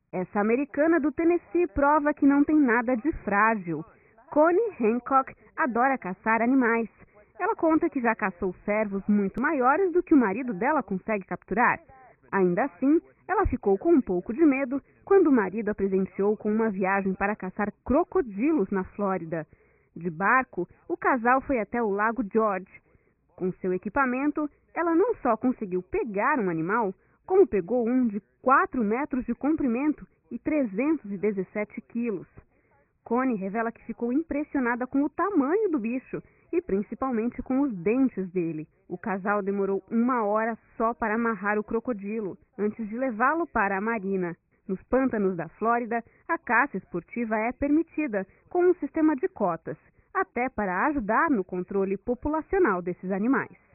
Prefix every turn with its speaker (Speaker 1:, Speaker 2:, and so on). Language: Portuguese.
Speaker 1: Essa americana do Tennessee prova que não tem nada de frágil. Connie Hancock adora caçar animais. Ela conta que já caçou cervos muito maiores do que o marido dela consegue capturar. Ainda assim, ela ficou com um pouco de medo quando o marido a presenteou com uma viagem para caçar crocodilos na Flórida. De barco, o casal foi até o Lago George. Com seu equipamento, ela não só conseguiu pegar um animal, como pegou um de 4 metros de comprimento e 317 quilos. Connie revela que ficou impressionada com o tamanho do bicho e principalmente com os dentes dele. O casal demorou 1 hora só para amarrar o crocodilo, antes de levá-lo para a marina. Nos pântanos da Flórida, a caça esportiva é permitida, com um sistema de cotas, até para ajudar no controle populacional desses animais.